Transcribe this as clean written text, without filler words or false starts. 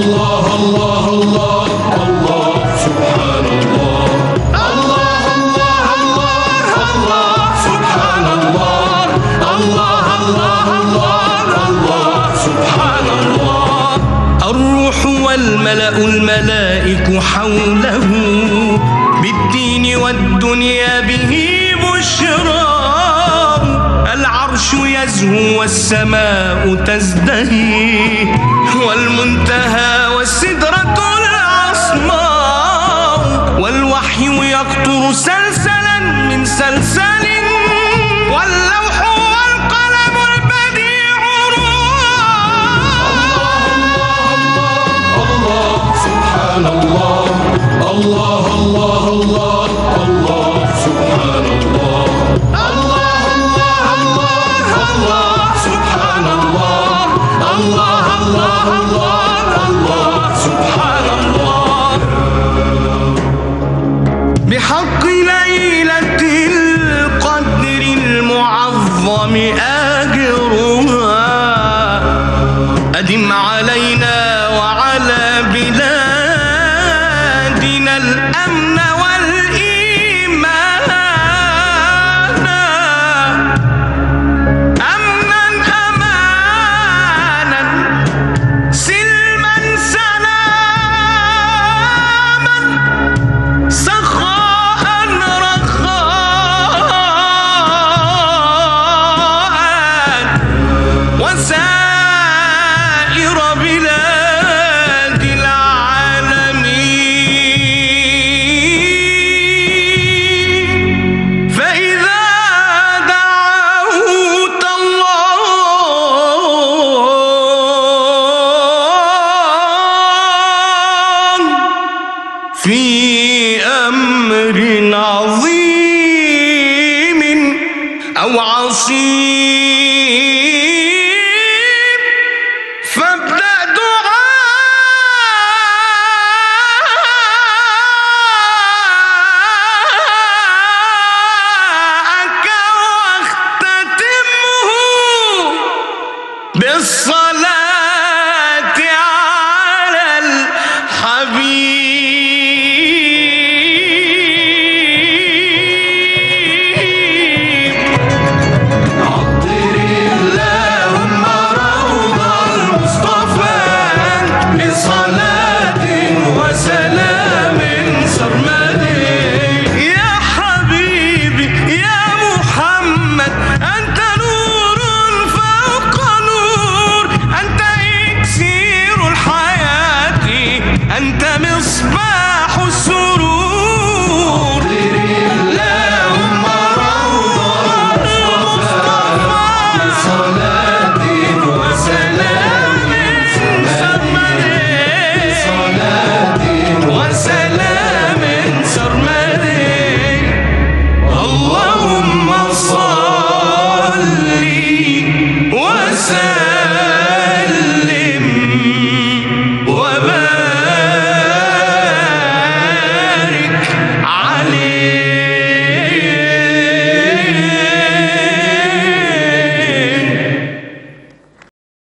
الله الله الله الله سبحان الله. الله الله الله الله سبحان الله. الله الله الله الله سبحان الله. الروح والملأ الملائك حوله بالدين والدنيا به بشرى. العرش يزهو والسماء تزدهي والمنتهى والسدرة العصماء والوحي يقطر سلسلا من سلسل واللوح والقلم البديع الله سبحان الله. الله الله الله الله سبحان الله. الله الله الله الله سبحان الله. الله الله الله الله سبحان الله. بحق ليلة القدر المعظم آجرها أدم علينا وعلى بلادنا الأمن والإيمان. أمنا أمانا سلما سلاما سخاء رخاء وسائر بلاد العالمين. فإذا دعوت الله في أمر عظيم أو عصيم